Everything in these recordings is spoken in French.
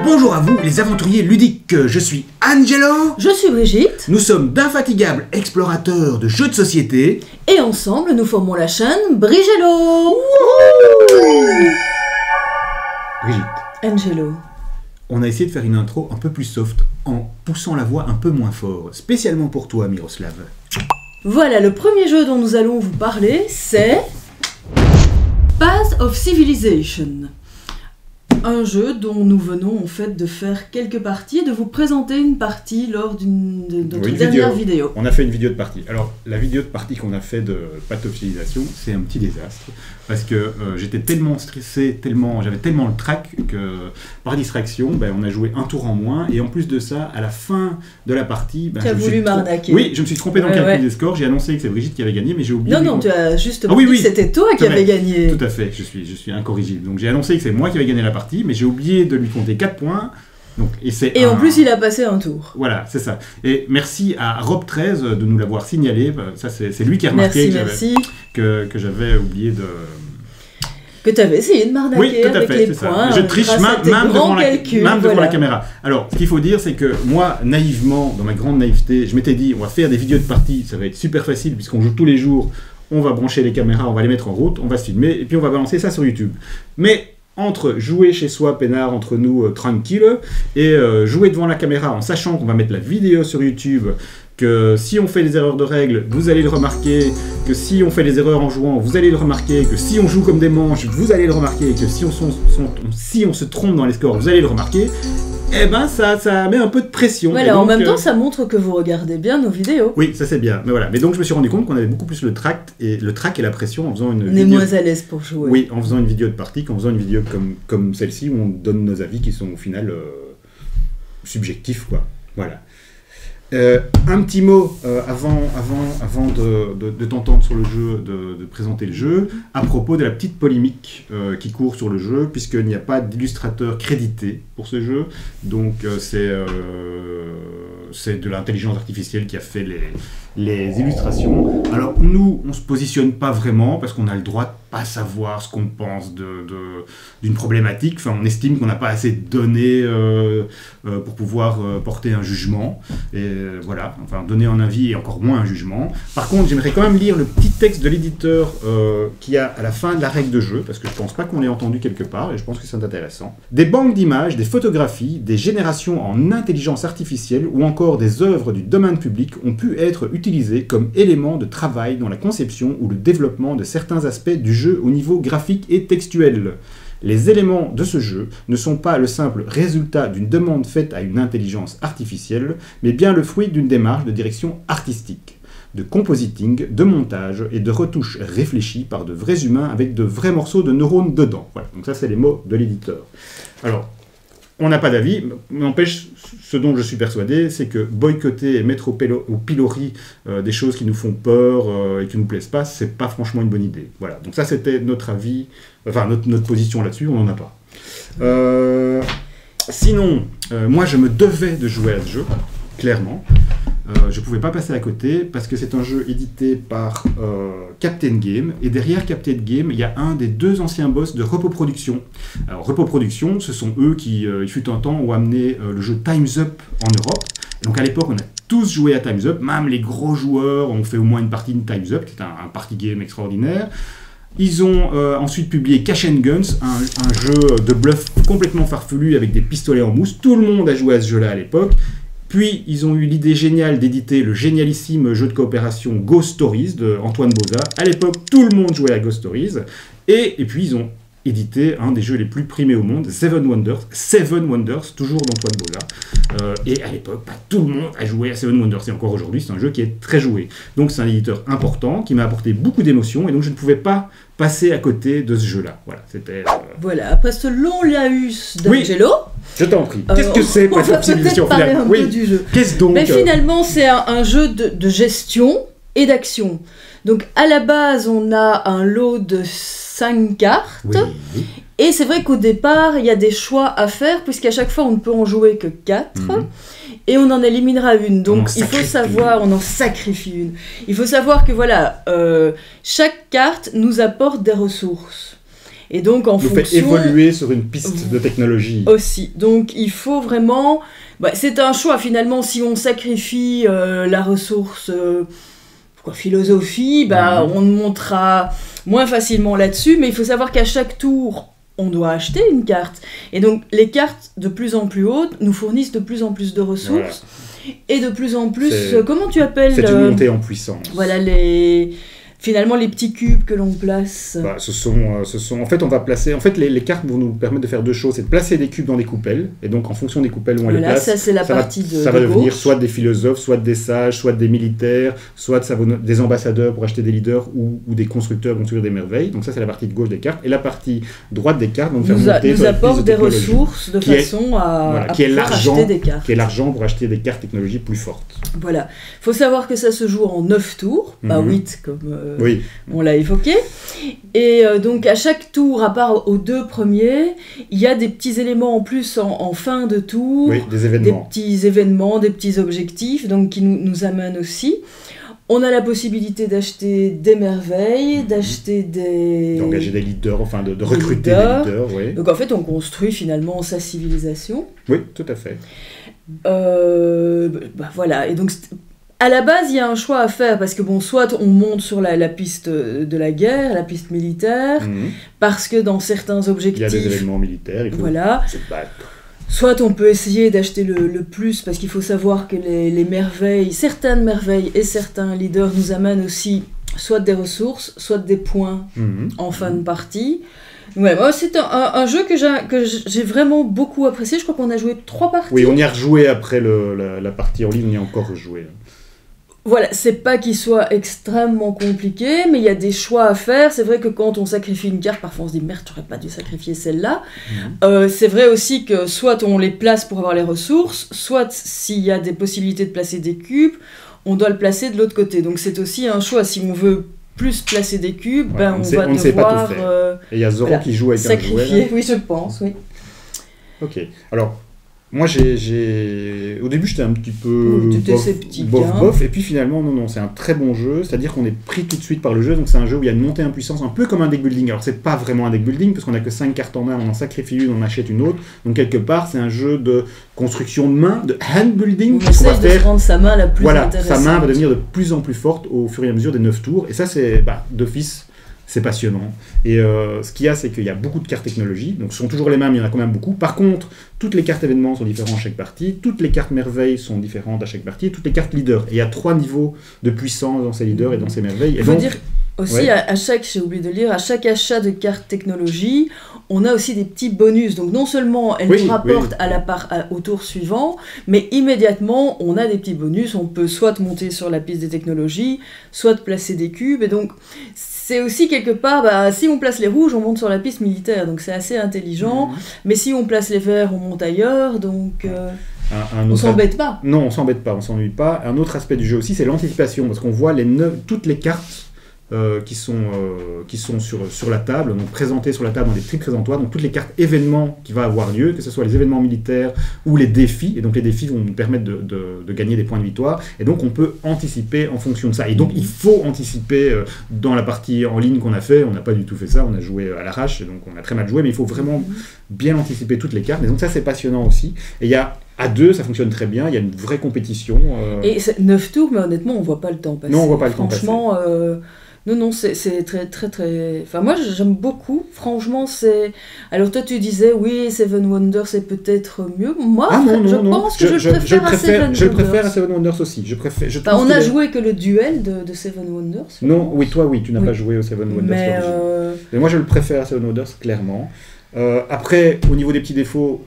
Bonjour à vous les aventuriers ludiques, je suis Angelo. Je suis Brigitte. Nous sommes d'infatigables explorateurs de jeux de société. Et ensemble nous formons la chaîne Brigello. Brigitte, Angelo. on a essayé de faire une intro un peu plus soft, en poussant la voix un peu moins fort, spécialement pour toi Miroslav. Voilà, le premier jeu dont nous allons vous parler, c'est Path of Civilization. Un jeu dont nous venons en fait de faire quelques parties et de vous présenter une partie lors de notre dernière vidéo. On a fait une vidéo de partie. Alors, la vidéo de partie qu'on a fait de Path of Civilization, c'est un petit désastre. Parce que j'étais tellement stressé, j'avais tellement le trac que, par distraction, on a joué un tour en moins. Et en plus de ça, à la fin de la partie... tu as voulu m'arnaquer. Oui, je me suis trompé dans le calcul des scores. J'ai annoncé que c'est Brigitte qui avait gagné, mais j'ai oublié... Non, tu as justement dit que c'était toi qui avais gagné. Tout à fait, je suis incorrigible. Donc j'ai annoncé que c'est moi qui avais gagné la partie, mais j'ai oublié de lui compter 4 points. Donc, et en plus, il a passé un tour. Voilà, c'est ça. Et merci à Rob13 de nous l'avoir signalé. Ça, c'est lui qui a remarqué que j'avais oublié de... Que tu avais essayé de m'arnaquer avec les points. Je triche même devant la caméra. Alors, ce qu'il faut dire, c'est que moi, naïvement, dans ma grande naïveté, je m'étais dit, on va faire des vidéos de partie, ça va être super facile puisqu'on joue tous les jours, on va brancher les caméras, on va les mettre en route, on va se filmer, et puis on va balancer ça sur YouTube. Mais entre jouer chez soi, peinard, entre nous, tranquille, et jouer devant la caméra en sachant qu'on va mettre la vidéo sur YouTube, que si on fait des erreurs de règles, vous allez le remarquer, que si on fait des erreurs en jouant, vous allez le remarquer, que si on joue comme des manches, vous allez le remarquer, et que si on se trompe dans les scores, vous allez le remarquer, eh ben ça met un peu de pression. Voilà, donc, en même temps, ça montre que vous regardez bien nos vidéos. Oui, ça c'est bien. Mais voilà. Mais donc je me suis rendu compte qu'on avait beaucoup plus le trac et la pression en faisant une vidéo. On est moins à l'aise pour jouer. Oui, en faisant une vidéo de partie qu'en faisant une vidéo comme celle-ci où on donne nos avis qui sont au final subjectifs, quoi. Voilà. Un petit mot avant de t'entendre sur le jeu, de présenter le jeu, à propos de la petite polémique qui court sur le jeu, puisqu'il n'y a pas d'illustrateur crédité pour ce jeu, donc c'est de l'intelligence artificielle qui a fait les illustrations. Alors nous, on ne se positionne pas vraiment, parce qu'on a le droit de pas savoir ce qu'on pense d'une problématique. Enfin, on estime qu'on n'a pas assez de données pour pouvoir porter un jugement. Et voilà, enfin, donner un avis et encore moins un jugement. Par contre, j'aimerais quand même lire le petit texte de l'éditeur qui a à la fin de la règle de jeu, parce que je pense pas qu'on l'ait entendu quelque part, et je pense que c'est intéressant. Des banques d'images, des photographies, des générations en intelligence artificielle, ou encore des œuvres du domaine public ont pu être utilisées comme éléments de travail dans la conception ou le développement de certains aspects du jeu au niveau graphique et textuel. Les éléments de ce jeu ne sont pas le simple résultat d'une demande faite à une intelligence artificielle, mais bien le fruit d'une démarche de direction artistique, de compositing, de montage et de retouches réfléchies par de vrais humains avec de vrais morceaux de neurones dedans. Voilà, donc ça c'est les mots de l'éditeur. Alors, on n'a pas d'avis, mais n'empêche, ce dont je suis persuadé, c'est que boycotter et mettre au pilori des choses qui nous font peur et qui ne nous plaisent pas, c'est pas franchement une bonne idée. Voilà, donc ça c'était notre avis, enfin notre position là-dessus, on n'en a pas. Sinon, moi je me devais de jouer à ce jeu, clairement. Je ne pouvais pas passer à côté parce que c'est un jeu édité par Captain Game, et derrière Captain Game il y a un des 2 anciens boss de Repos Productions. Alors Repos Productions, ce sont eux qui, il fut un temps, ont amené le jeu Time's Up en Europe. Et donc à l'époque on a tous joué à Time's Up, même les gros joueurs ont fait au moins une partie de Time's Up, qui est un party game extraordinaire. Ils ont ensuite publié Cash and Guns, un jeu de bluff complètement farfelu avec des pistolets en mousse. Tout le monde a joué à ce jeu-là à l'époque. Puis, ils ont eu l'idée géniale d'éditer le génialissime jeu de coopération Ghost Stories de Antoine Boza. À l'époque, tout le monde jouait à Ghost Stories. Et puis, ils ont édité un des jeux les plus primés au monde, Seven Wonders, toujours d'Antoine Boza. Et à l'époque, tout le monde a joué à Seven Wonders. Et encore aujourd'hui, c'est un jeu qui est très joué. Donc, c'est un éditeur important qui m'a apporté beaucoup d'émotions. Et donc, je ne pouvais pas passer à côté de ce jeu-là. Voilà, c'était... Voilà, après ce long laïus d'Angelo... Oui. Je t'en prie. Qu'est-ce que c'est Path of Civilization parler un peu du jeu. Qu'est-ce donc Mais finalement, c'est un jeu de gestion et d'action. Donc, à la base, on a un lot de 5 cartes. Oui. Et c'est vrai qu'au départ, il y a des choix à faire, puisqu'à chaque fois, on ne peut en jouer que 4. Et on en éliminera une. Donc, il faut savoir... On en sacrifie une. Il faut savoir que, voilà, chaque carte nous apporte des ressources. Et donc, en nous fait fonction... évoluer sur une piste de technologie. Aussi. Donc, il faut vraiment... c'est un choix, finalement, si on sacrifie la ressource philosophie, on montera moins facilement là-dessus, mais il faut savoir qu'à chaque tour, on doit acheter une carte. Et donc, les cartes de plus en plus hautes nous fournissent de plus en plus de ressources. Voilà. Et de plus en plus... comment tu appelles... C'est une montée en puissance. Voilà, finalement, les petits cubes que l'on place. Ce sont... En fait, on va placer... En fait, les cartes vont nous permettre de faire deux choses. C'est de placer des cubes dans des coupelles. Et donc, en fonction des coupelles où on les place... ça, c'est la partie de ça va devenir soit des philosophes, soit des sages, soit des militaires, soit des ambassadeurs pour acheter des leaders ou des constructeurs vont construire des merveilles. Donc ça, c'est la partie de gauche des cartes. Et la partie droite des cartes vont faire monter... nous apporte des ressources de façon à pouvoir acheter des cartes. Qui est l'argent pour acheter des cartes technologiques plus fortes. Voilà. Il faut savoir que ça se joue en 9 tours, pas 8 comme... Oui. On l'a évoqué. Et donc, à chaque tour, à part aux 2 premiers, il y a des petits éléments en plus en fin de tour. Oui, des événements. Des petits événements, des petits objectifs, donc qui nous amènent aussi. On a la possibilité d'acheter des merveilles, d'acheter des... D'engager des leaders, enfin de recruter des leaders, oui. Donc, en fait, on construit finalement sa civilisation. Oui, tout à fait. Voilà, et donc... À la base, il y a un choix à faire, parce que soit on monte sur la piste de la guerre, la piste militaire, parce que dans certains objectifs... Il y a des événements militaires, il faut se battre. Soit on peut essayer d'acheter le plus, parce qu'il faut savoir que les merveilles, certaines merveilles et certains leaders nous amènent aussi soit des ressources, soit des points en fin de partie. Ouais, c'est un jeu que j'ai vraiment beaucoup apprécié. Je crois qu'on a joué 3 parties. Oui, on y a rejoué après la partie en ligne, on y a encore rejoué. Voilà, c'est pas qu'il soit extrêmement compliqué, mais il y a des choix à faire. C'est vrai que quand on sacrifie une carte, parfois on se dit « Merde, j'aurais pas dû sacrifier celle-là ». C'est vrai aussi que soit on les place pour avoir les ressources, soit s'il y a des possibilités de placer des cubes, on doit le placer de l'autre côté. Donc c'est aussi un choix. Si on veut plus placer des cubes, on va devoir... ne sait pas tout faire. Et il y a Zoro qui joue avec sacrifier, un jouet. Oui, je pense, oui. Ok, alors... Moi, au début, j'étais un petit peu bof, et puis finalement, non, c'est un très bon jeu, c'est-à-dire qu'on est pris tout de suite par le jeu, donc c'est un jeu où il y a une montée en puissance, un peu comme un deck building. Alors, c'est pas vraiment un deck building, parce qu'on a que 5 cartes en main, on en sacrifie une, on achète une autre, donc quelque part, c'est un jeu de construction de main, de hand building. On essaie de rendre sa main la plus intéressante. Sa main va devenir de plus en plus forte au fur et à mesure des 9 tours, et ça, c'est d'office. C'est passionnant. Et ce qu'il y a, c'est qu'il y a beaucoup de cartes technologie. Donc, ce sont toujours les mêmes, mais il y en a quand même beaucoup. Par contre, toutes les cartes événements sont différentes à chaque partie. Toutes les cartes merveilles sont différentes à chaque partie. Toutes les cartes leaders. Et il y a 3 niveaux de puissance dans ces leaders et dans ces merveilles. Il faut dire aussi, j'ai oublié de lire, à chaque achat de cartes technologie, on a aussi des petits bonus. Donc, non seulement elles nous rapportent au tour suivant, mais immédiatement, on a des petits bonus. On peut soit monter sur la piste des technologies, soit placer des cubes. Et donc, c'est aussi quelque part, si on place les rouges, on monte sur la piste militaire, donc c'est assez intelligent. Mais si on place les verts, on monte ailleurs, donc on s'embête pas. Non, on s'embête pas, on s'ennuie pas. Un autre aspect du jeu aussi, c'est l'anticipation, parce qu'on voit toutes les cartes qui sont sur la table, donc présentées sur la table dans des tri présentoirs, donc toutes les cartes événements qui vont avoir lieu, que ce soit les événements militaires ou les défis, et donc les défis vont nous permettre de gagner des points de victoire, et donc on peut anticiper en fonction de ça. Et donc il faut anticiper dans la partie en ligne qu'on a fait, on n'a pas du tout fait ça, on a joué à l'arrache, donc on a très mal joué, mais il faut vraiment bien anticiper toutes les cartes, et donc ça c'est passionnant aussi. Et il y a à 2, ça fonctionne très bien, il y a une vraie compétition. Et 9 tours, mais honnêtement, on voit pas le temps passer. Non, on voit pas le temps passer. Franchement, non, c'est très, très, très... Enfin, moi, j'aime beaucoup. Franchement, c'est... Alors, toi, tu disais, oui, Seven Wonders, c'est peut-être mieux. Moi, je pense que je préfère à Seven Wonders. Je préfère à Seven Wonders aussi. On a joué que le duel de Seven Wonders. Non, toi, tu n'as pas joué au Seven Wonders. Mais moi, je le préfère à Seven Wonders, clairement. Après, au niveau des petits défauts...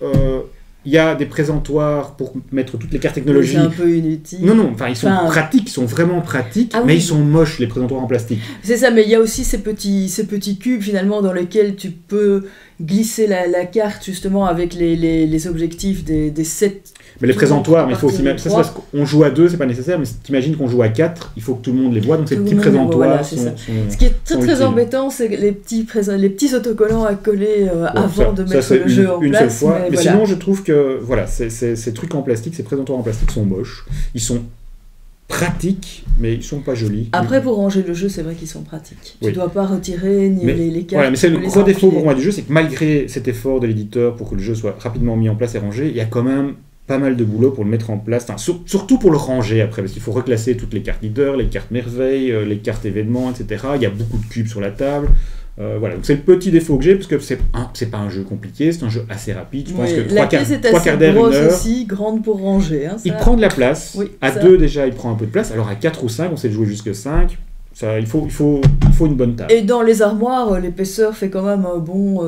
il y a des présentoirs pour mettre toutes les cartes technologiques. C'est un peu inutile. Non, ils sont pratiques, ils sont vraiment pratiques, mais ils sont moches, les présentoirs en plastique. C'est ça, mais il y a aussi ces petits cubes, finalement, dans lesquels tu peux glisser la carte, justement, avec les objectifs des 7... Mais les présentoirs, mais il faut aussi... Ça, c'est parce qu'on joue à 2, c'est pas nécessaire, mais t'imagines qu'on joue à 4, il faut que tout le monde les voit, donc ces petits présentoirs sont Ce qui est très embêtant, c'est les petits autocollants à coller avant de mettre le jeu en place. Une seule fois, mais sinon, je trouve que ces trucs en plastique, ces présentoirs en plastique sont moches. Ils sont pratiques, mais ils sont pas jolis. Après, pour ranger le jeu, c'est vrai qu'ils sont pratiques. Oui. Tu dois pas retirer ni les cartes. Voilà, mais c'est le les gros défaut empiler. pour moi du jeu, c'est que malgré cet effort de l'éditeur pour que le jeu soit rapidement mis en place et rangé, il y a quand même pas mal de boulot pour le mettre en place, enfin, surtout pour le ranger après, parce qu'il faut reclasser toutes les cartes leader, les cartes merveilles, les cartes événements, etc. Il y a beaucoup de cubes sur la table. Voilà, donc c'est le petit défaut que j'ai, parce que c'est pas un jeu compliqué, c'est un jeu assez rapide. Je pense que la caisse est assez d'heure, grosse 1 heure. aussi, grande pour ranger. Hein, ça. Il prend de la place. Oui, à ça. 2 déjà, il prend un peu de place. Alors à 4 ou 5, on sait le jouer jusque 5. Ça, il faut une bonne table. Et dans les armoires, l'épaisseur fait quand même un bon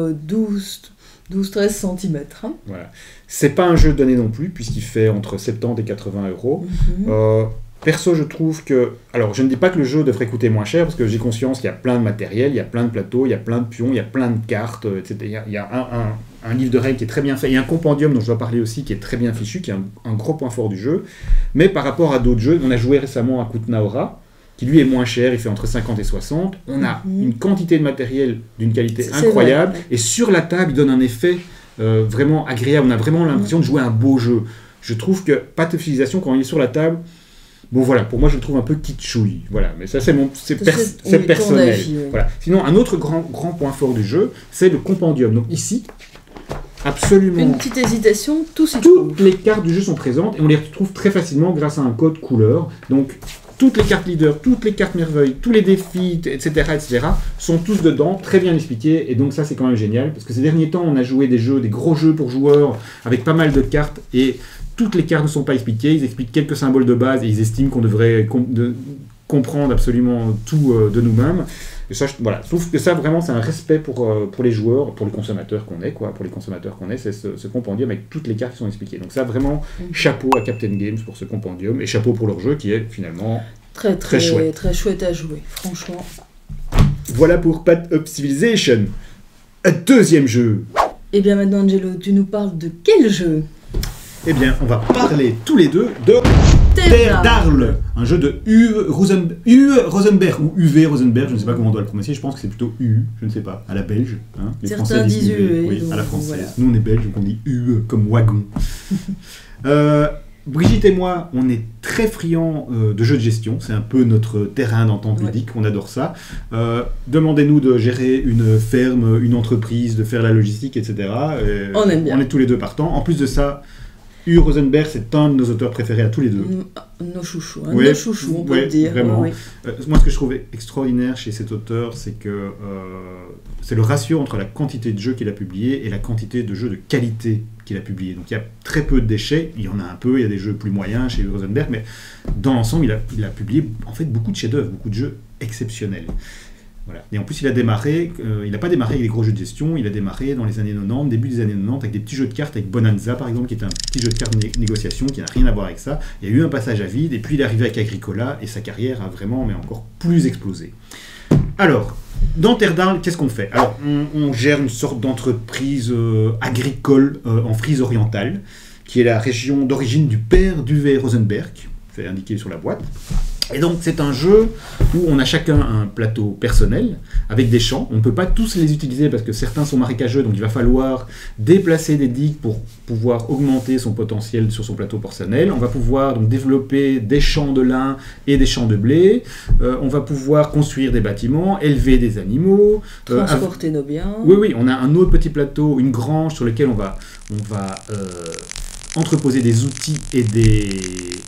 12-13 cm. Hein. Voilà. C'est pas un jeu donné non plus, puisqu'il fait entre 70 et 80 euros. Perso, je trouve que... Alors, je ne dis pas que le jeu devrait coûter moins cher, parce que j'ai conscience qu'il y a plein de matériel, il y a plein de plateaux, il y a plein de pions, il y a plein de cartes, etc. Il y a un livre de règles qui est très bien fait. Il y a un compendium dont je dois parler aussi, qui est très bien fichu, qui est un gros point fort du jeu. Mais par rapport à d'autres jeux, on a joué récemment à Kutnaora, qui lui est moins cher, il fait entre 50 et 60. On a une quantité de matériel d'une qualité incroyable, vrai. et sur la table, il donne un effet vraiment agréable. On a vraiment l'impression de jouer un beau jeu. Je trouve que patophilisation, quand il est sur la table... Bon voilà, pour moi je le trouve un peu kitschouille, voilà, mais ça c'est personnel. Avis, oui. Voilà. Sinon un autre grand point fort du jeu, c'est le compendium. Donc ici, absolument Une petite hésitation, toutes les cartes du jeu sont présentes et on les retrouve très facilement grâce à un code couleur. Donc toutes les cartes leader, toutes les cartes merveilles, tous les défis, etc., sont tous dedans, très bien expliqués, et donc ça c'est quand même génial, parce que ces derniers temps on a joué des gros jeux pour joueurs, avec pas mal de cartes, et toutes les cartes ne sont pas expliquées, ils expliquent quelques symboles de base, et ils estiment qu'on devrait comprendre absolument tout de nous-mêmes. Et ça, voilà, je trouve que ça vraiment c'est un respect pour les joueurs, pour les consommateurs qu'on est, c'est ce compendium avec toutes les cartes qui sont expliquées. Donc ça vraiment, chapeau à Captain Games pour ce compendium, et chapeau pour leur jeu qui est finalement très chouette. Très chouette à jouer, franchement. Voilà pour Path of Civilization. Un deuxième jeu. Et bien maintenant Angelo, tu nous parles de quel jeu? Eh bien, on va parler tous les deux de Terre d'Arles, un jeu de Uwe Rosenberg, ou Uwe Rosenberg, je ne sais pas comment on doit le prononcer, je pense que c'est plutôt U, je ne sais pas, à la belge. Hein. Les Certains Français disent Uwe, oui, à la française. Voilà. Nous on est belges, donc on dit Uwe, comme wagon. Brigitte et moi, on est très friands de jeux de gestion, c'est un peu notre terrain d'entente ludique, on adore ça. Demandez-nous de gérer une ferme, une entreprise, de faire la logistique, etc. On aime bien. On est tous les deux partants. En plus de ça, Uwe Rosenberg, c'est un de nos auteurs préférés à tous les deux. Nos chouchous, Ouais, nos chouchous, on peut le dire. Vraiment. Oui. Moi, ce que je trouvais extraordinaire chez cet auteur, c'est que c'est le ratio entre la quantité de jeux qu'il a publiés et la quantité de jeux de qualité qu'il a publiés. Donc il y a très peu de déchets, il y en a un peu, il y a des jeux plus moyens chez Uwe Rosenberg, mais dans l'ensemble, il a publié en fait beaucoup de chefs-d'œuvre, beaucoup de jeux exceptionnels. Voilà. Et en plus, il n'a pas démarré avec des gros jeux de gestion, il a démarré dans les années 90, début des années 90, avec des petits jeux de cartes, avec Bonanza par exemple, qui est un petit jeu de cartes de négociation qui n'a rien à voir avec ça. Il y a eu un passage à vide, et puis il est arrivé avec Agricola, et sa carrière a vraiment, mais encore plus explosé. Alors, dans Terre d'Arles, qu'est-ce qu'on fait? Alors, on gère une sorte d'entreprise agricole en Frise orientale, qui est la région d'origine du père d'Uwe Rosenberg, c'est indiqué sur la boîte. Et donc c'est un jeu où on a chacun un plateau personnel avec des champs. On ne peut pas tous les utiliser parce que certains sont marécageux, donc il va falloir déplacer des digues pour pouvoir augmenter son potentiel sur son plateau personnel. On va pouvoir donc développer des champs de lin et des champs de blé. On va pouvoir construire des bâtiments, élever des animaux. Transporter nos biens. Oui, on a un autre petit plateau, une grange sur lequel on va entreposer des outils et des...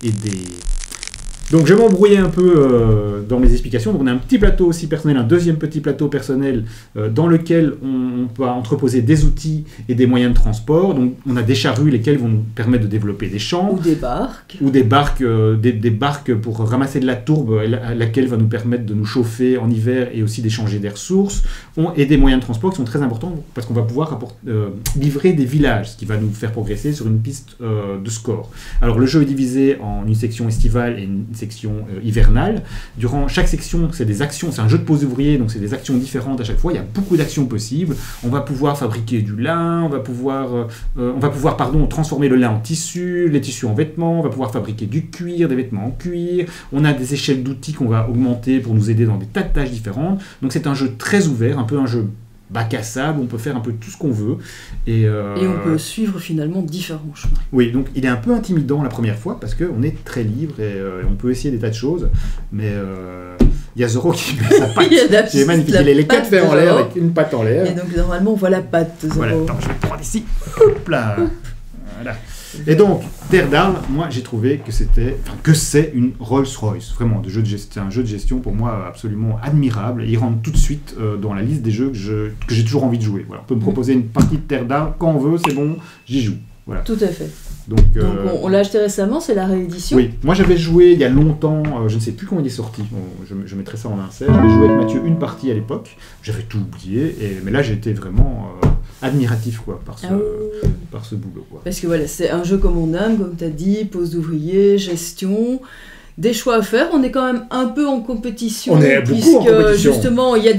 Donc je vais m'embrouiller un peu dans mes explications. Donc on a un petit plateau aussi personnel, un deuxième petit plateau personnel dans lequel on peut entreposer des outils et des moyens de transport. Donc on a des charrues lesquelles vont nous permettre de développer des champs. Ou des barques. Ou des barques pour ramasser de la tourbe, laquelle va nous permettre de nous chauffer en hiver et aussi d'échanger des ressources. Et des moyens de transport qui sont très importants parce qu'on va pouvoir livrer des villages, ce qui va nous faire progresser sur une piste de score. Alors le jeu est divisé en une section estivale et une section hivernale. Durant chaque section, c'est des actions, c'est un jeu de pose ouvrier, donc c'est des actions différentes à chaque fois. Il y a beaucoup d'actions possibles. On va pouvoir fabriquer du lin, on va pouvoir transformer le lin en tissu, les tissus en vêtements, on va pouvoir fabriquer du cuir, des vêtements en cuir. On a des échelles d'outils qu'on va augmenter pour nous aider dans des tas de tâches différentes. Donc c'est un jeu très ouvert, un peu un jeu bac à sable, on peut faire un peu tout ce qu'on veut. Et on peut suivre finalement différents chemins. Oui, donc il est un peu intimidant la première fois parce qu'on est très libre et on peut essayer des tas de choses, mais il y a Zoro qui met sa patte. C'est magnifique, il a les 4 fers en l'air avec une patte en l'air. Et donc normalement on voit la patte de Zoro. Voilà, attends, je vais prendre ici. Hop là. Voilà. Et donc, Terre d'Arles, moi j'ai trouvé que c'est une Rolls-Royce, vraiment, c'est un jeu de gestion pour moi absolument admirable, et il rentre tout de suite dans la liste des jeux que j'ai toujours envie de jouer. Voilà. On peut me proposer une partie de Terre d'Arles quand on veut, c'est bon, j'y joue. Voilà. Tout à fait. Donc on l'a acheté récemment, c'est la réédition. Oui, moi j'avais joué il y a longtemps, je ne sais plus quand il est sorti, je mettrai ça en insert, j'avais joué avec Mathieu une partie à l'époque, j'avais tout oublié, mais là j'ai été vraiment admiratif quoi, par ce boulot. Quoi. Parce que voilà, c'est un jeu comme on aime, comme tu as dit, pose d'ouvrier, gestion, des choix à faire, on est quand même un peu en compétition. On est beaucoup en compétition. Puisque justement, il y a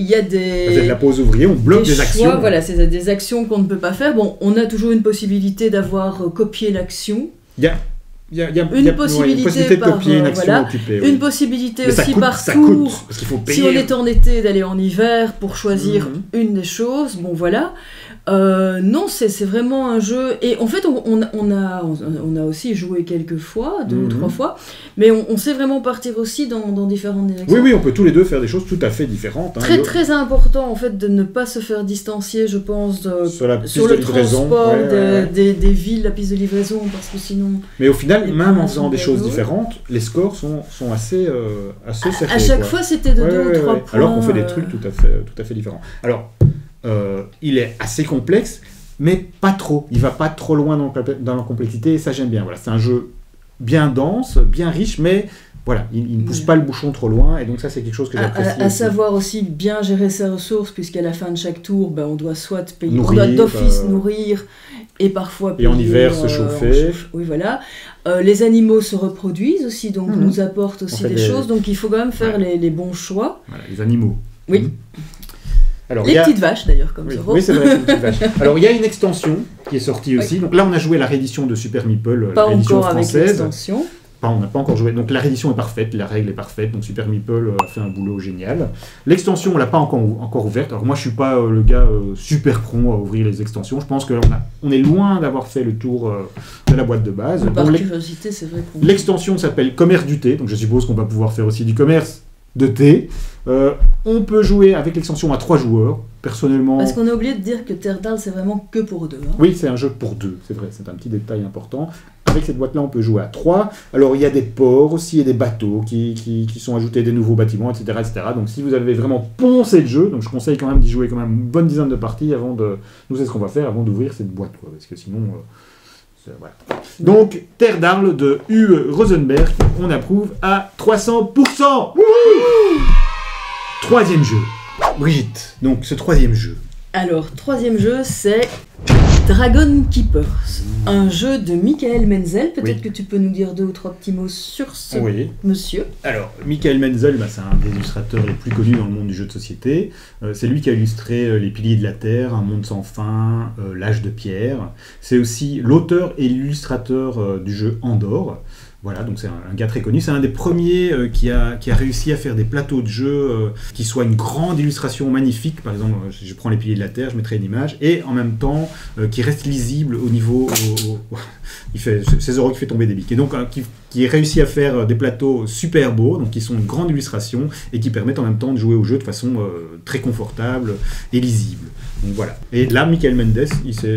de la pause ouvrier, on bloque des actions. Choix, voilà, c'est des actions qu'on ne peut pas faire. Bon, on a toujours une possibilité d'avoir copié l'action. Il y a une possibilité de copier une action occupée. Une possibilité mais aussi par tour, parce qu'il faut payer. Si on est en été, d'aller en hiver pour choisir une des choses. Bon, voilà. Non, c'est vraiment un jeu. Et en fait, on a aussi joué quelques fois, 2 ou 3 fois, mais on sait vraiment partir aussi dans différentes directions. Oui, on peut tous les deux faire des choses tout à fait différentes. Très, très important, en fait, de ne pas se faire distancier, je pense, sur le transport des villes, la piste de livraison, parce que sinon... Mais au final, même en faisant des choses différentes, les scores sont assez serrés. À chaque fois, c'était de 2 ou 3 points. Alors qu'on fait des trucs tout à fait différents. Alors... il est assez complexe, mais pas trop. Il va pas trop loin dans la complexité, et ça j'aime bien. Voilà, c'est un jeu bien dense, bien riche, mais voilà, il ne pousse pas le bouchon trop loin, et donc ça c'est quelque chose que j'apprécie. À savoir aussi bien gérer ses ressources, puisqu'à la fin de chaque tour, on doit soit payer, on doit d'office nourrir, et parfois payer, et en hiver se chauffer. Oui, voilà. Les animaux se reproduisent aussi, donc nous apportent aussi des choses, donc il faut quand même faire les bons choix. Voilà, les animaux. Oui. Alors, petites vaches d'ailleurs, comme Zoro. Oui, c'est vrai, c'est petites vaches. Alors il y a une extension qui est sortie aussi. Donc là on a joué la réédition de Super Meeple, la réédition française. Avec l'extension. On n'a pas encore joué. Donc la réédition est parfaite, la règle est parfaite. Donc Super Meeple a fait un boulot génial. L'extension on l'a pas encore ouverte. Alors moi je suis pas le gars super prompt à ouvrir les extensions. Je pense qu'on est loin d'avoir fait le tour de la boîte de base. Par curiosité, c'est vrai. L'extension s'appelle Commerce du thé. Donc je suppose qu'on va pouvoir faire aussi du commerce de thé. On peut jouer avec l'extension à 3 joueurs, personnellement... Parce qu'on a oublié de dire que Terre d'Arles, c'est vraiment que pour 2. Hein. Oui, c'est un jeu pour 2, c'est vrai, c'est un petit détail important. Avec cette boîte-là, on peut jouer à 3. Alors, il y a des ports aussi, et des bateaux qui sont ajoutés, des nouveaux bâtiments, etc., etc. Donc, si vous avez vraiment poncé le jeu, donc je conseille quand même d'y jouer quand même une bonne dizaine de parties avant de... Nous, c'est ce qu'on va faire avant d'ouvrir cette boîte, quoi, parce que sinon... Voilà. Donc, Terre d'Arles de Uwe Rosenberg, on approuve à 300%. Wouhou! 3e jeu. Brigitte, donc ce 3e jeu. Alors, 3e jeu, c'est Dragon Keepers, un jeu de Michael Menzel. Peut-être que tu peux nous dire 2 ou 3 petits mots sur ce monsieur. Alors, Michael Menzel, c'est un des illustrateurs les plus connus dans le monde du jeu de société. C'est lui qui a illustré Les Piliers de la Terre, Un monde sans fin, L'Âge de Pierre. C'est aussi l'auteur et l'illustrateur du jeu Andorre. Voilà, donc c'est un gars très connu. C'est un des premiers qui a réussi à faire des plateaux de jeux qui soient une grande illustration magnifique. Par exemple, je prends Les Piliers de la Terre, je mettrai une image, et en même temps qui reste lisible au niveau... c'est Zoro qui fait tomber des bics. Et donc qui réussit à faire des plateaux super beaux, donc qui sont une grande illustration, et qui permettent en même temps de jouer au jeu de façon très confortable et lisible. Donc voilà. Et là, Michael Menzel,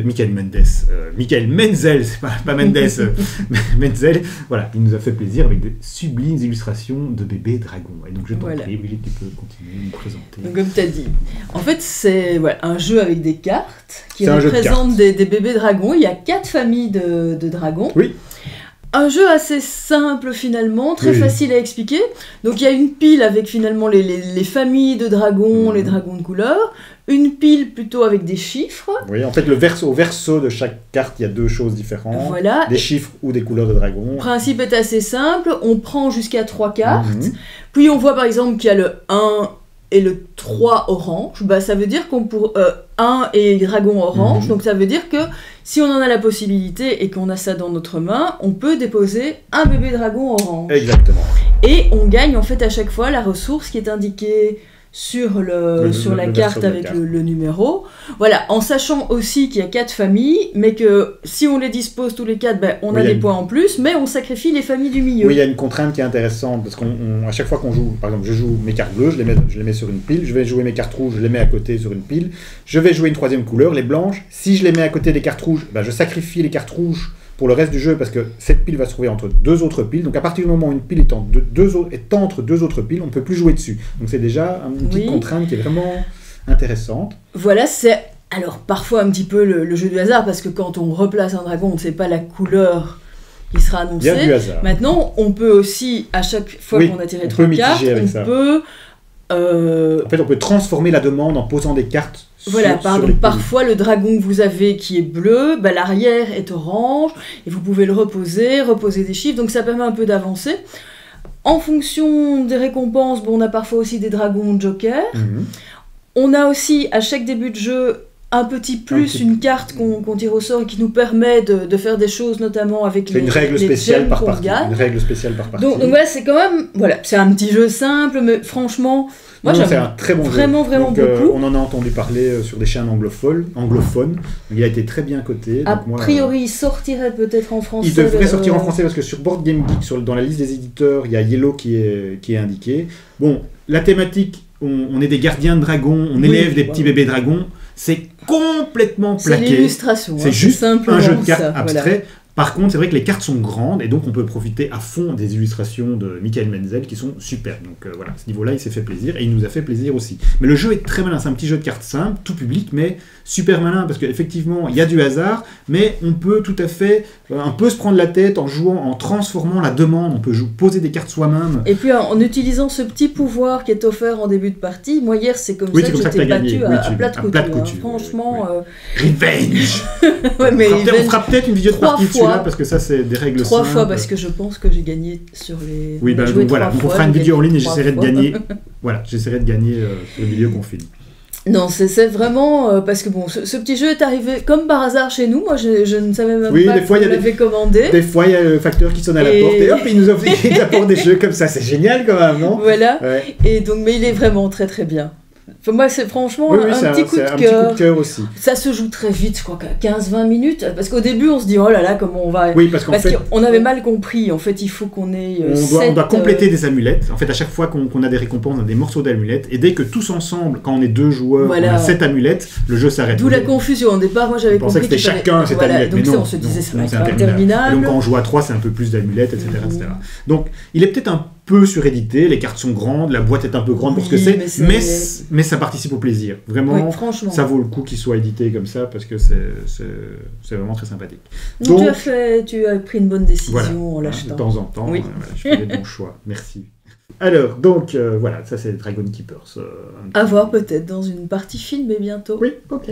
c'est pas Mendes, Menzel, voilà, il nous a fait plaisir avec des sublimes illustrations de bébés dragons. Et donc je t'en prie, Brigitte, tu peux continuer à nous présenter. Donc, comme tu as dit, en fait, c'est un jeu avec des cartes qui représentent des bébés dragons. Il y a 4 familles de dragons. Oui. Un jeu assez simple finalement, très facile à expliquer. Donc il y a une pile avec finalement les familles de dragons, les dragons de couleur. Une pile plutôt avec des chiffres. Oui, en fait, au verso de chaque carte, il y a 2 choses différentes. Voilà. Des chiffres ou des couleurs de dragon. Le principe est assez simple. On prend jusqu'à 3 cartes. Puis on voit par exemple qu'il y a le 1 et le 3 orange. Ça veut dire qu'on pour 1 et dragon orange. Donc ça veut dire que si on en a la possibilité et qu'on a ça dans notre main, on peut déposer un bébé dragon orange. Exactement. Et on gagne en fait à chaque fois la ressource qui est indiquée sur la carte verso de la avec carte. le numéro. Voilà, en sachant aussi qu'il y a 4 familles, mais que si on les dispose tous les 4, ben, on a Oui, il y a des une- points en plus, mais on sacrifie les familles du milieu. Oui, il y a une contrainte qui est intéressante, parce qu'à chaque fois qu'on joue, par exemple, je joue mes cartes bleues, je les mets sur une pile, je vais jouer mes cartes rouges, je les mets à côté sur une pile, je vais jouer une troisième couleur, les blanches, si je les mets à côté des cartes rouges, ben, je sacrifie les cartes rouges pour le reste du jeu, parce que cette pile va se trouver entre 2 autres piles, donc à partir du moment où une pile est entre 2 autres piles, on ne peut plus jouer dessus. Donc c'est déjà une petite Oui. contrainte qui est vraiment intéressante. Voilà, c'est alors parfois un petit peu le jeu du hasard, parce que quand on replace un dragon, on ne sait pas la couleur qui sera Il y a du annoncée. hasard. Maintenant, on peut aussi, à chaque fois Oui, qu'on a tiré on 3 peut cartes, mitiger avec on ça. peut... En fait, on peut transformer la demande en posant des cartes Voilà, sur les piles. parfois le dragon que vous avez qui est bleu, bah, l'arrière est orange, et vous pouvez le reposer des chiffres, donc ça permet un peu d'avancer. En fonction des récompenses, bon, on a parfois aussi des dragons joker. Mhm. On a aussi, à chaque début de jeu, un petit plus, une carte qu'on tire au sort et qui nous permet de faire des choses, notamment avec C'est une règle les spéciale gemmes par qu'on partie. gagne. Une règle spéciale par partie. Donc voilà, c'est quand même... Voilà, c'est un petit jeu simple, mais franchement, moi Non, c'est j'aime un très bon vraiment, jeu. vraiment Donc, beaucoup. on en a entendu parler sur des chaînes anglophones. Donc, il a été très bien coté. A Donc, moi, priori, il sortirait peut-être en français. il devrait sortir en euh, français parce que sur Board Game Geek, dans la liste des éditeurs, il y a Yellow qui est indiqué. Bon, la thématique, on est des gardiens de dragons, on Oui, élève des voilà. petits bébés dragons. C'est complètement C'est plaqué. l'illustration. C'est hein, juste simplement un jeu de cartes ça, abstrait. voilà. Par contre, c'est vrai que les cartes sont grandes et donc on peut profiter à fond des illustrations de Michael Menzel qui sont superbes. Donc voilà, à ce niveau-là, il s'est fait plaisir et il nous a fait plaisir aussi. Mais le jeu est très malin, c'est un petit jeu de cartes simple, tout public, mais super malin parce qu'effectivement, il y a du hasard, mais on peut tout à fait un peu se prendre la tête en jouant, en transformant la demande. On peut poser des cartes soi-même. Et puis en utilisant ce petit pouvoir qui est offert en début de partie, moi hier c'est comme Oui, ça c'est que comme ça que j'étais t'as gagné. battue Oui, à plat de à couture. plat de hein. couture, Franchement, Revenge. ouais, mais On fera peut-être une vidéo de 3 partie dessus fois. là parce que ça c'est des règles 3 simples. fois parce que je pense que j'ai gagné sur les. Oui, on a ben joué donc voilà, 3 donc on fois, fera une j'ai vidéo en gagné ligne et 3 j'essaierai de fois. gagner. Voilà, j'essaierai de gagner sur les vidéos qu'on filme. Non, c'est vraiment parce que bon, ce petit jeu est arrivé comme par hasard chez nous. Moi, je ne savais même Oui, pas des fois, que il y vous a des- l'avez commandé. Des fois, il y a le facteur qui sonne à la Et- porte et hop, il nous offre il apporte des jeux comme ça. C'est génial quand même, non? Voilà. Ouais. Et donc, mais il est vraiment très très bien. Enfin, moi, c'est franchement Oui, oui, un petit coup c'est de un petit coup cœur. de cœur aussi. Ça se joue très vite, je crois qu'à 15-20 minutes. Parce qu'au début, on se dit, oh là là, comment on va. Oui, parce qu'en Parce fait, qu'on avait mal compris. En fait, il faut qu'on ait. on doit compléter des amulettes. En fait, à chaque fois qu'on a des récompenses, on a des morceaux d'amulettes. Et dès que tous ensemble, quand on est 2 joueurs, Voilà. on a 7 amulettes, le jeu s'arrête. D'où la confusion. Au départ, moi, j'avais On pensait compris que c'était qu'il fallait- chacun cette voilà, amulette, donc mais ça, non. on se disait, ça va non, être c'est interminable. Et donc quand on joue à 3, c'est un peu plus d'amulettes, etc., Mhm. etc. Donc il est peut-être un peu surédité, les cartes sont grandes, la boîte est un peu grande pour ce que Oui, c'est, mais c'est- mais ça participe au plaisir. Vraiment, Oui, franchement. ça vaut le coup qu'il soit édité comme ça parce que c'est vraiment très sympathique. Donc, Donc, tu as pris une bonne décision voilà, en de l'achetant. temps en temps, Oui. voilà, je fais des bons choix. Merci. Alors, donc, voilà, ça c'est Dragon Keepers. Un petit- À voir peut-être dans une partie filmée bientôt. Oui, ok.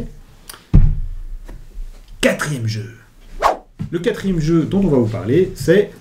4e jeu. Le 4e jeu dont on va vous parler, c'est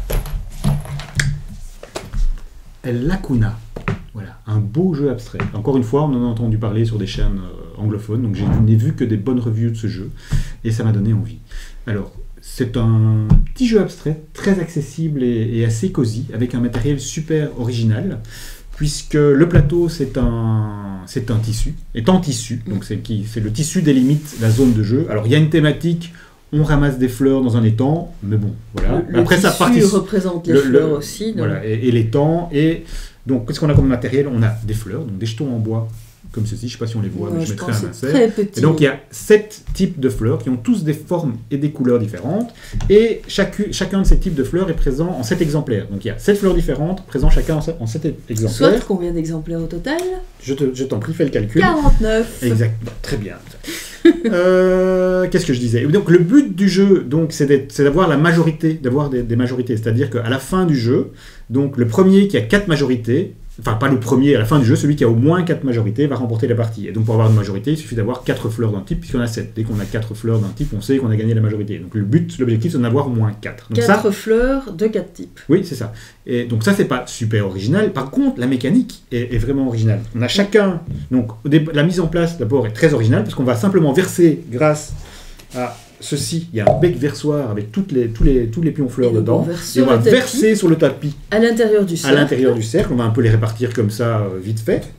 El Lacuna. Voilà, un beau jeu abstrait. Encore une fois, on en a entendu parler sur des chaînes anglophones, donc je n'ai vu que des bonnes reviews de ce jeu, et ça m'a donné envie. Alors, c'est un petit jeu abstrait, très accessible et assez cosy, avec un matériel super original, puisque le plateau, c'est en tissu, donc c'est le tissu délimite la zone de jeu. Alors, il y a une thématique, on ramasse des fleurs dans un étang, mais bon, voilà. Le Après, ça tissu participe... représente les le- fleurs aussi. donc- Voilà, et l'étang. Et donc, qu'est-ce qu'on a comme matériel? On a des fleurs, donc des jetons en bois, comme ceci. Je ne sais pas si on les voit, mais je mettrai pense un que c'est insert. très petit. Et donc, il y a 7 types de fleurs qui ont tous des formes et des couleurs différentes. Et chacun de ces types de fleurs est présent en 7 exemplaires. Donc, il y a 7 fleurs différentes, présents chacun en 7 exemplaires. Soit combien d'exemplaires au total? Je t'en prie, fais le calcul. 49. Exactement, très bien. Qu'est-ce que je disais? Donc le but du jeu, donc, c'est d'avoir la majorité, d'avoir des majorités. C'est-à-dire qu'à la fin du jeu, donc le premier qui a 4 majorités, enfin pas le premier, à la fin du jeu, celui qui a au moins 4 majorités va remporter la partie. Et donc pour avoir une majorité, il suffit d'avoir 4 fleurs d'un type, puisqu'on a 7. Dès qu'on a 4 fleurs d'un type, on sait qu'on a gagné la majorité. Donc l'objectif, c'est d'en avoir au moins 4. Donc 4 fleurs de 4 types. oui, c'est ça. Et donc ça, c'est pas super original. Par contre, la mécanique est vraiment originale. On a chacun... Donc la mise en place, d'abord, est très originale, parce qu'on va simplement verser, grâce à ceci, il y a un bec versoir avec tous les pions fleurs Et donc, dedans. on verse Et on sur va le tapis. verser sur le tapis À l'intérieur du à cercle. l'intérieur du cercle. On va un peu les répartir comme ça, vite fait. Parce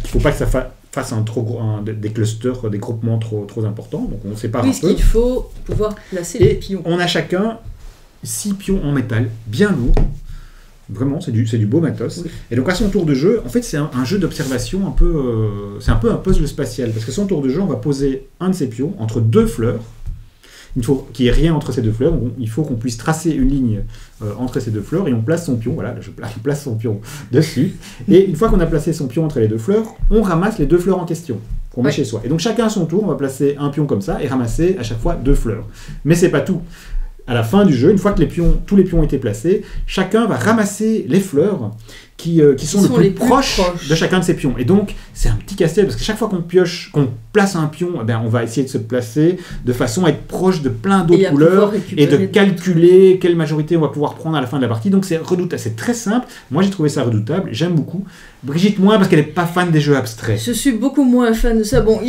ne faut pas que ça fasse des clusters, des groupements trop importants. Donc on sépare un peu. Puisqu'il faut pouvoir placer les pions. On a chacun 6 pions en métal, bien lourds. Vraiment, c'est du beau matos. Oui. Et donc à son tour de jeu, en fait c'est un jeu d'observation c'est un peu un puzzle spatial. Parce qu'à son tour de jeu, on va poser un de ces pions entre 2 fleurs. Il faut qu'il n'y ait rien entre ces 2 fleurs. Donc, il faut qu'on puisse tracer une ligne entre ces 2 fleurs et on place son pion. Voilà, je place son pion dessus. Et une fois qu'on a placé son pion entre les 2 fleurs, on ramasse les 2 fleurs en question qu'on met chez soi. Et donc chacun à son tour, on va placer un pion comme ça et ramasser à chaque fois 2 fleurs. Mais c'est pas tout. À la fin du jeu, une fois que tous les pions ont été placés, chacun va ramasser les fleurs qui sont les plus proches de chacun de ces pions. Et donc, c'est un petit casse-tête, parce que chaque fois qu'on place un pion, eh bien, on va essayer de se placer de façon à être proche de plein d'autres couleurs et de calculer quelle majorité on va pouvoir prendre à la fin de la partie. Donc, c'est redoutable. C'est très simple. Moi, j'ai trouvé ça redoutable. J'aime beaucoup. Brigitte, moins, parce qu'elle n'est pas fan des jeux abstraits. Je suis beaucoup moins fan de ça. Bon,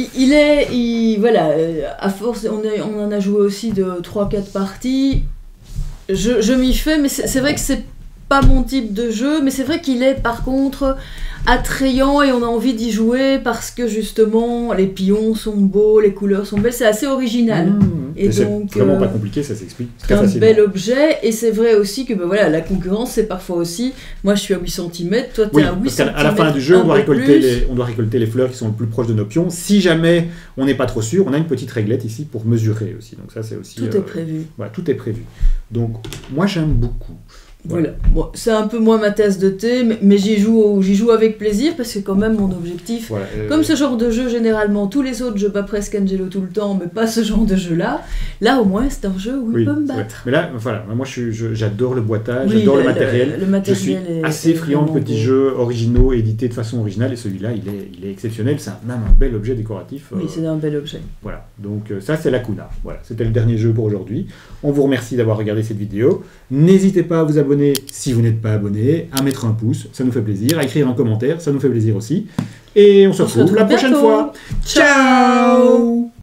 voilà, à force, on en a joué aussi de 3-4 parties. Je m'y fais, mais c'est vrai que c'est pas mon type de jeu, mais c'est vrai qu'il est par contre attrayant et on a envie d'y jouer parce que justement les pions sont beaux, les couleurs sont belles, c'est assez original. Et donc c'est vraiment pas compliqué, ça s'explique très facilement. C'est un bel objet et c'est vrai aussi que voilà, la concurrence c'est parfois aussi, moi je suis à 8 cm, toi t'es à 8 cm. À la fin du jeu, on doit récolter les fleurs qui sont le plus proches de nos pions. Si jamais on n'est pas trop sûr, on a une petite réglette ici pour mesurer aussi. Donc ça c'est aussi tout est prévu. Voilà, tout est prévu. Donc moi j'aime beaucoup. Voilà. Bon, c'est un peu moins ma tasse de thé, mais j'y joue avec plaisir parce que quand même mon objectif, comme ce genre de jeu généralement, tous les autres je bats presque Angelo tout le temps, mais pas ce genre de jeu-là. Là au moins c'est un jeu où il peut me battre. Mais là, voilà, moi j'adore le boîtage, j'adore le matériel. Je suis assez friand de petits jeux originaux, édités de façon originale, et celui-là il est exceptionnel. C'est même un bel objet décoratif. Oui, c'est un bel objet. Voilà, donc ça c'est la Kuna. Voilà, c'était le dernier jeu pour aujourd'hui. On vous remercie d'avoir regardé cette vidéo. N'hésitez pas à vous abonner si vous n'êtes pas abonné, à mettre un pouce, ça nous fait plaisir, à écrire un commentaire, ça nous fait plaisir aussi. Et on se retrouve la prochaine fois. Ciao.